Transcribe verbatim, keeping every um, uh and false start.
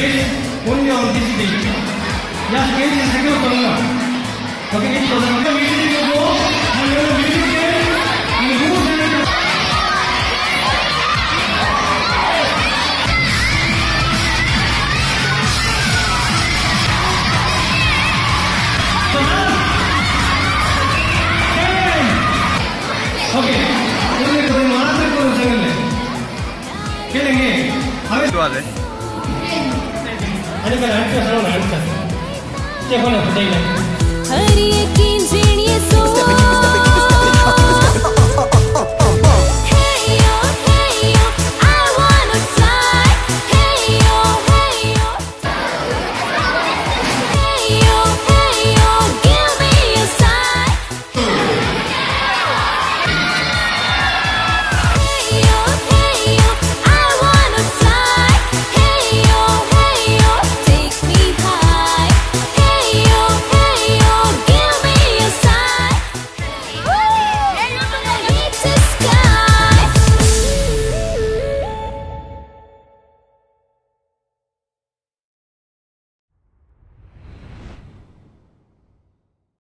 stage only on this stage. Yeah, stage is secure for now. Okay, so the music will go and we will music here and who is going to okay, उन्हें तो मारा से कौन सा मिले? क्या लेंगे? हमें तो आले। अरे मैं आंटी सालों ना आंटी सालों। क्या होना पड़ेगा? हर एक इंसान ये सो